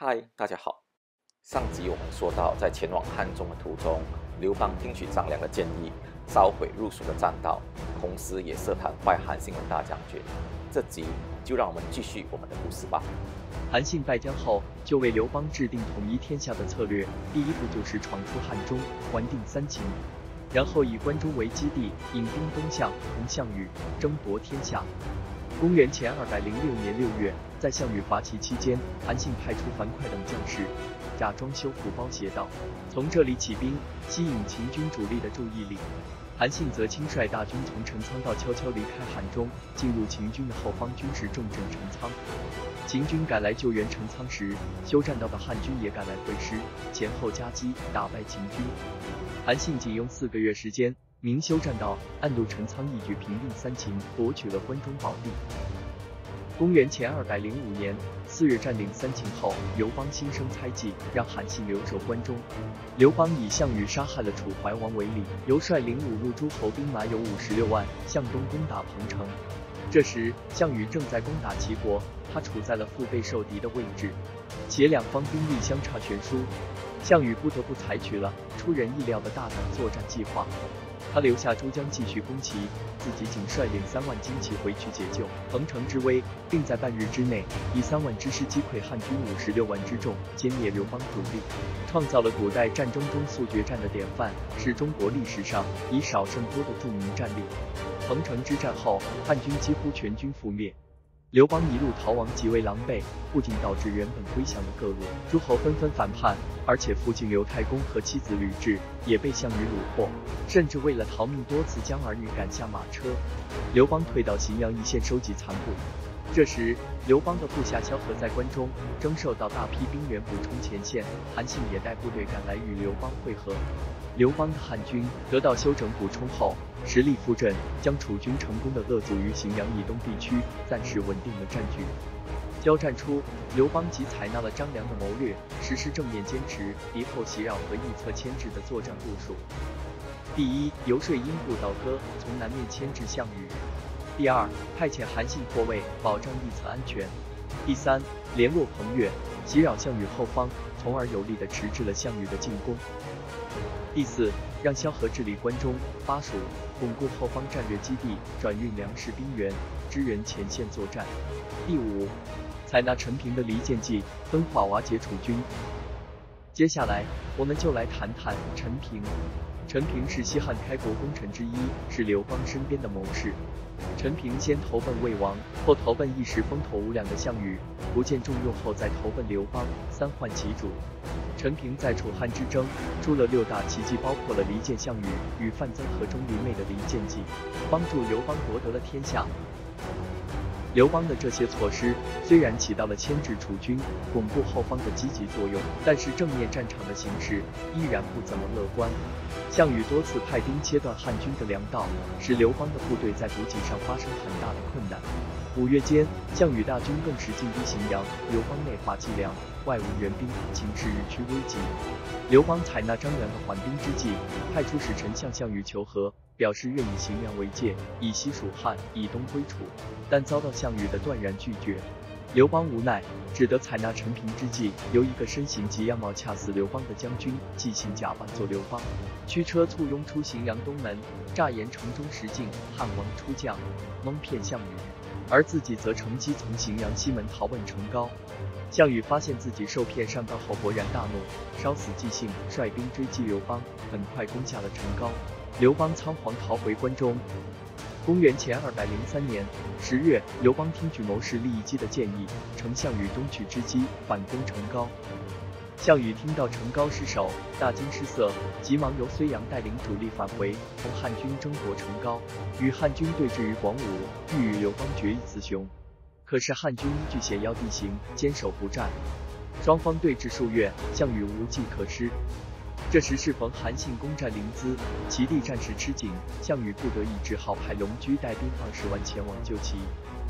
嗨，大家好。上集我们说到，在前往汉中的途中，刘邦听取张良的建议，烧毁入蜀的栈道，同时也设坛拜韩信为大将军。这集就让我们继续我们的故事吧。 韩信败将后，就为刘邦制定统一天下的策略。第一步就是闯出汉中，还定三秦，然后以关中为基地，引兵东向，同项羽争夺天下。公元前206年6月，在项羽伐齐期间，韩信派出樊哙等将士，假装修复包斜道，从这里起兵，吸引秦军主力的注意力。韩信则亲率大军从陈仓道悄悄离开汉中，进入秦军的后方军事重镇陈仓。秦军赶来救援陈仓时，修栈道的汉军也赶来会师，前后夹击，打败秦军。韩信仅用4个月时间，明修栈道，暗度陈仓，一举平定三秦，夺取了关中宝地。公元前205年4月占领三秦后，刘邦心生猜忌，让韩信留守关中。刘邦以项羽杀害了楚怀王为例，由率领5路诸侯兵马有56万，向东攻打彭城。这时，项羽正在攻打齐国，他处在了腹背受敌的位置，且两方兵力相差悬殊，项羽不得不采取了出人意料的大胆作战计划。他留下诸将继续攻齐，自己仅率领3万精骑回去解救彭城之危，并在半日之内以3万之师击溃汉军56万之众，歼灭刘邦主力，创造了古代战争中速决战的典范，是中国历史上以少胜多的著名战例。彭城之战后，汉军几乎全军覆灭，刘邦一路逃亡极为狼狈，不仅导致原本归降的各路诸侯纷纷反叛，而且父亲刘太公和妻子吕雉也被项羽虏获，甚至为了逃命多次将儿女赶下马车。刘邦退到荥阳一线收集残部。这时，刘邦的部下萧何在关中征收到大批兵员补充前线，韩信也带部队赶来与刘邦会合。刘邦的汉军得到休整补充后，实力复振，将楚军成功的扼阻于荥阳以东地区，暂时稳定了战局。交战初，刘邦即采纳了张良的谋略，实施正面坚持、敌后袭扰和预测牵制的作战部署。第一，游说英布倒戈，从南面牵制项羽。第二，派遣韩信破魏，保障一侧安全。第三，联络彭越，袭扰项羽后方，从而有力地迟滞了项羽的进攻。第四，让萧何治理关中、巴蜀，巩固后方战略基地，转运粮食兵员，支援前线作战。第五，采纳陈平的离间计，分化瓦解楚军。接下来，我们就来谈谈陈平。陈平是西汉开国功臣之一，是刘邦身边的谋士。陈平先投奔魏王，后投奔一时风头无两的项羽，不见重用后再投奔刘邦，三换其主。陈平在楚汉之争出了6大奇迹，包括了离间项羽与范增和钟离昧的离间计，帮助刘邦夺得了天下。刘邦的这些措施虽然起到了牵制楚军、巩固后方的积极作用，但是正面战场的形势依然不怎么乐观。项羽多次派兵切断汉军的粮道，使刘邦的部队在补给上发生很大的困难。5月间，项羽大军更是进逼荥阳，刘邦内乏计粮，外无援兵，情势日趋危急。刘邦采纳张良的缓兵之计，派出使臣向项羽求和，表示愿以荥阳为界，以西蜀汉，以东归楚，但遭到项羽的断然拒绝。刘邦无奈，只得采纳陈平之计，由一个身形及样貌恰似刘邦的将军即行假扮作刘邦，驱车簇拥出荥阳东门，诈言城中实境汉王出将，蒙骗项羽，而自己则乘机从荥阳西门逃奔成皋。项羽发现自己受骗上当后，勃然大怒，烧死纪信，率兵追击刘邦，很快攻下了成皋。刘邦仓皇逃回关中。公元前203年10月，刘邦听取谋士郦义基的建议，乘项羽东去之机，反攻成皋。项羽听到成皋失守，大惊失色，急忙由睢阳带领主力返回，同汉军争夺成皋，与汉军对峙于广武，欲与刘邦决一雌雄。可是汉军依据险要地形，坚守不战，双方对峙数月，项羽无计可施。这时适逢韩信攻占临淄，齐地战事吃紧，项羽不得已只好派龙驹带兵20万前往救齐。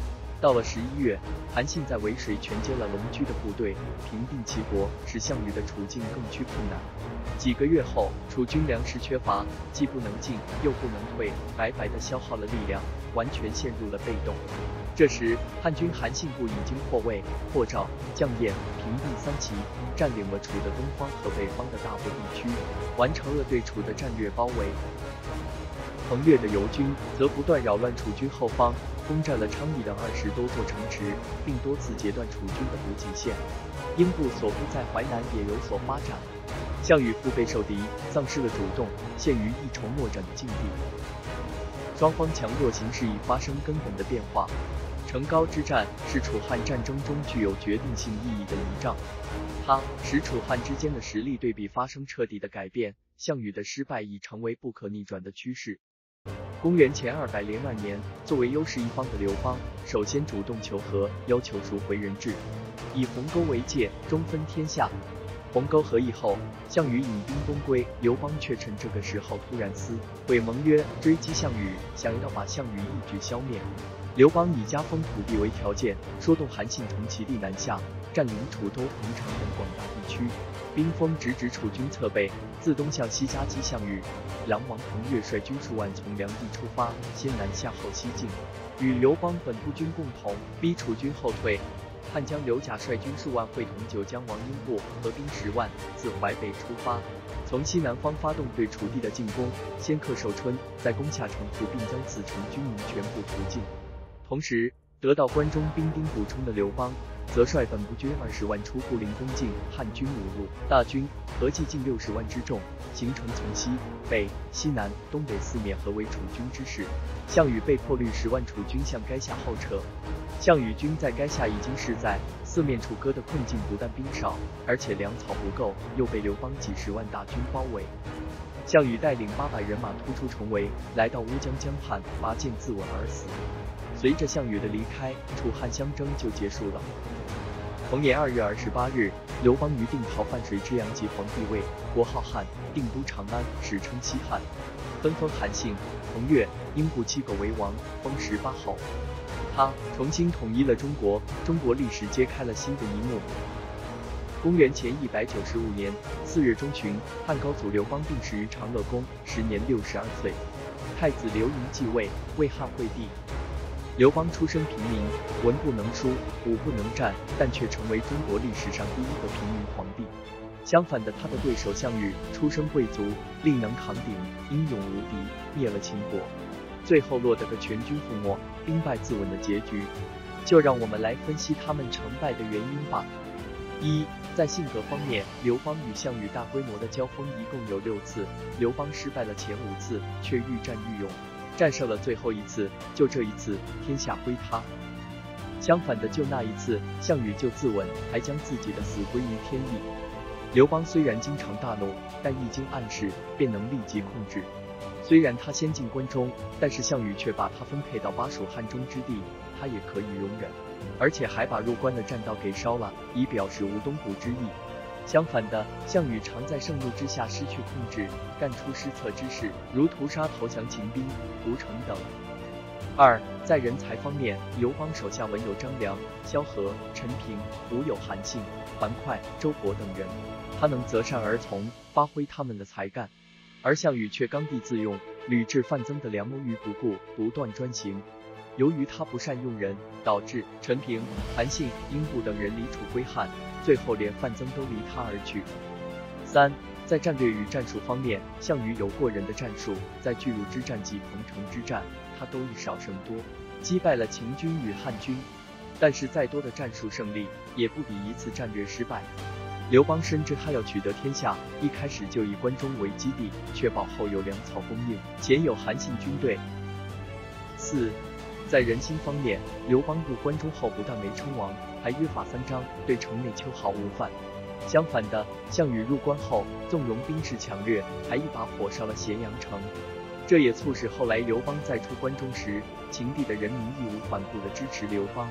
到了11月，韩信在渭水全接了龙驹的部队，平定齐国，使项羽的处境更趋困难。几个月后，楚军粮食缺乏，既不能进又不能退，白白的消耗了力量，完全陷入了被动。这时，汉军韩信部已经破魏、破赵、将燕，平定三齐，占领了楚的东方和北方的大部地区，完成了对楚的战略包围。彭越的游军则不断扰乱楚军后方，攻占了昌邑的20多座城池，并多次截断楚军的补给线。英布所部在淮南也有所发展。项羽腹背受敌，丧失了主动，陷于一筹莫展的境地。双方强弱形势已发生根本的变化。成皋之战是楚汉战争中具有决定性意义的一仗，它使楚汉之间的实力对比发生彻底的改变，项羽的失败已成为不可逆转的趋势。公元前202年，作为优势一方的刘邦，首先主动求和，要求赎回人质，以鸿沟为界，中分天下。鸿沟合议后，项羽引兵东归，刘邦却趁这个时候突然撕毁盟约，追击项羽，想要把项羽一举消灭。刘邦以加封土地为条件，说动韩信从其地南下，占领楚州、彭城等广大地区，兵锋直指楚军侧背，自东向西夹击项羽。狼王彭越率军数万从梁地出发，先南下后西进，与刘邦本部军共同逼楚军后退。汉将刘贾率军数万会同九江王英布合兵10万，自淮北出发，从西南方发动对楚地的进攻，先克寿春，再攻下城濮，并将此城军营全部屠尽。同时，得到关中兵丁补充的刘邦，则率本部军20万出布陵攻进汉军5路大军，合计近60万之众，形成从西北、西南、东北4面合围楚军之势。项羽被迫率10万楚军向垓下后撤。项羽军在垓下已经是在四面楚歌的困境，不但兵少，而且粮草不够，又被刘邦几10万大军包围。项羽带领800人马突出重围，来到乌江江畔，拔剑自刎而死。随着项羽的离开，楚汉相争就结束了。同年2月28日，刘邦于定陶范水之阳即皇帝位，国号汉，定都长安，史称西汉，分封韩信、彭越、英布7个为王，封18侯。他重新统一了中国，中国历史揭开了新的一幕。公元前195年4月中旬，汉高祖刘邦病逝于长乐宫，时年62岁。太子刘盈继位，为汉惠帝。刘邦出身平民，文不能书，武不能战，但却成为中国历史上第一个平民皇帝。相反的，他的对手项羽出身贵族，力能扛鼎，英勇无敌，灭了秦国，最后落得个全军覆没、兵败自刎的结局。就让我们来分析他们成败的原因吧。1. 在性格方面，刘邦与项羽大规模的交锋一共有6次，刘邦失败了前5次，却愈战愈勇，战胜了最后一次，就这一次，天下归他。相反的，就那一次，项羽就自刎，还将自己的死归于天意。刘邦虽然经常大怒，但一经暗示，便能立即控制。虽然他先进关中，但是项羽却把他分配到巴蜀汉中之地，他也可以容忍，而且还把入关的栈道给烧了，以表示无东谷之意。相反的，项羽常在盛怒之下失去控制，干出失策之事，如屠杀投降秦兵、屠城等。2. 在人才方面，刘邦手下文有张良、萧何、陈平，武有韩信、樊哙、周勃等人，他能择善而从，发挥他们的才干。而项羽却刚愎自用，屡置范增的良谋于不顾，独断专行。由于他不善用人，导致陈平、韩信、英布等人离楚归汉，最后连范增都离他而去。3. 在战略与战术方面，项羽有过人的战术，在巨鹿之战及彭城之战，他都以少胜多，击败了秦军与汉军。但是再多的战术胜利，也不比一次战略失败。刘邦深知他要取得天下，一开始就以关中为基地，确保后有粮草供应，前有韩信军队。4. 在人心方面，刘邦入关中后不但没称王，还约法三章，对城内秋毫无犯。相反的，项羽入关后纵容兵士抢掠，还一把火烧了咸阳城。这也促使后来刘邦再出关中时，秦地的人民义无反顾地支持刘邦。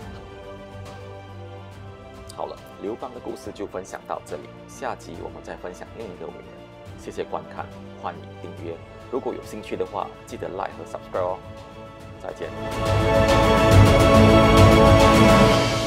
好了，刘邦的故事就分享到这里，下集我们再分享另一个伟人。谢谢观看，欢迎订阅。如果有兴趣的话，记得 like 和 subscribe 哦。再见。 拜。